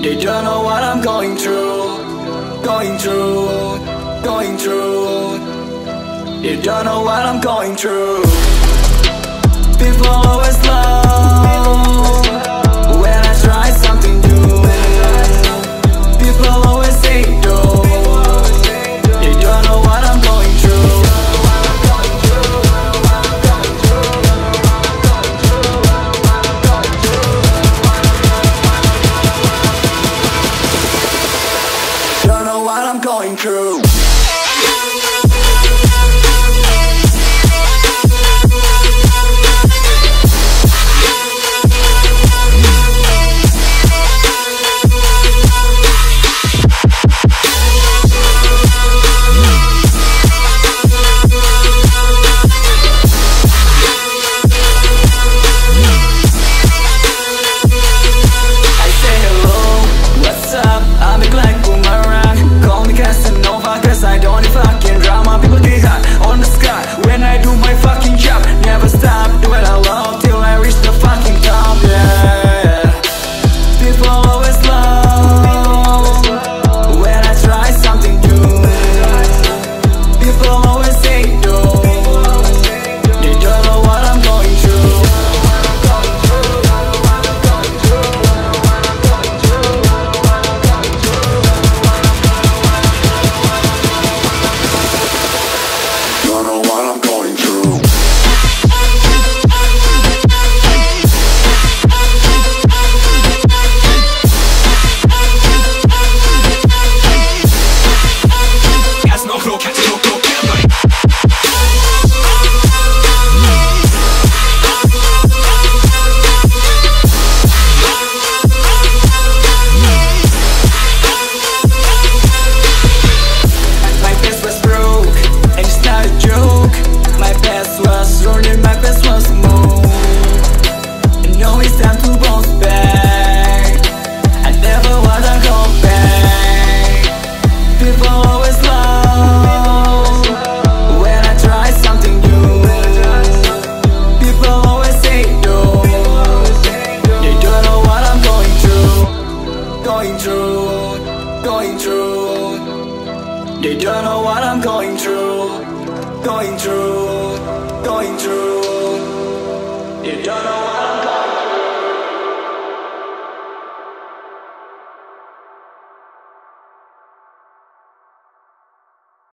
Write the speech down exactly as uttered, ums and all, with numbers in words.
They don't know what I'm going through, going through, going through. They don't know what I'm going through. People always love when I try something new. People always say no. They don't know what I'm going through. Don't know what I'm going through. Going through, they don't know what I'm going through, going through.